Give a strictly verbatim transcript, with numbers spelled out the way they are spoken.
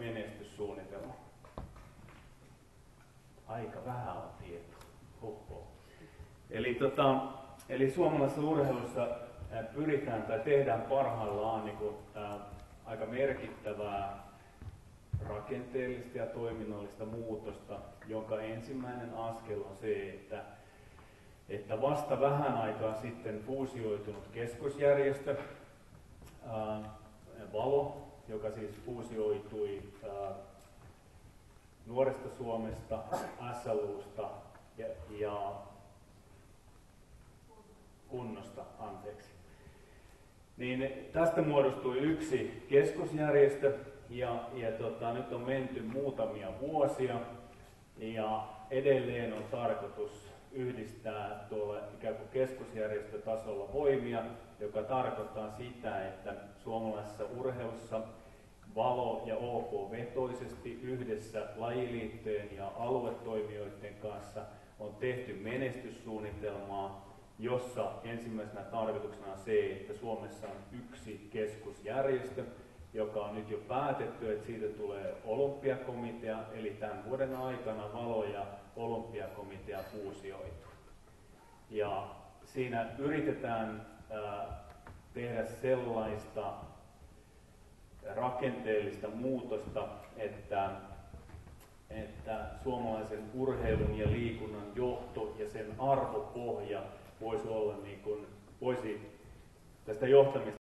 menestyssuunnitelma? Aika vähän on tietoa. Oho. Eli, tota, eli suomalaisessa urheilussa pyritään tai tehdään parhaillaan niin kuin, ää, aika merkittävää rakenteellista ja toiminnallista muutosta, jonka ensimmäinen askel on se, että, että vasta vähän aikaa sitten fuusioitunut keskusjärjestö ää, Valo, joka siis fuusioitui ää, Nuoresta Suomesta, S L U:sta ja, ja Kunnosta, anteeksi. Niin tästä muodostui yksi keskusjärjestö ja, ja tota, nyt on menty muutamia vuosia ja edelleen on tarkoitus yhdistää tuolla ikään kuin keskusjärjestötasolla voimia, joka tarkoittaa sitä, että suomalaisessa urheilussa Valo ja O K-vetoisesti yhdessä lajiliittojen ja aluetoimijoiden kanssa on tehty menestyssuunnitelmaa, jossa ensimmäisenä tarkoituksena on se, että Suomessa on yksi keskusjärjestö, joka on nyt jo päätetty, että siitä tulee olympiakomitea, eli tämän vuoden aikana Valo ja olympiakomitea fuusioituu. Ja siinä yritetään ää, tehdä sellaista rakenteellista muutosta, että, että suomalaisen urheilun ja liikunnan johto ja sen arvopohja voisi olla niin kuin, voisi tästä johtamista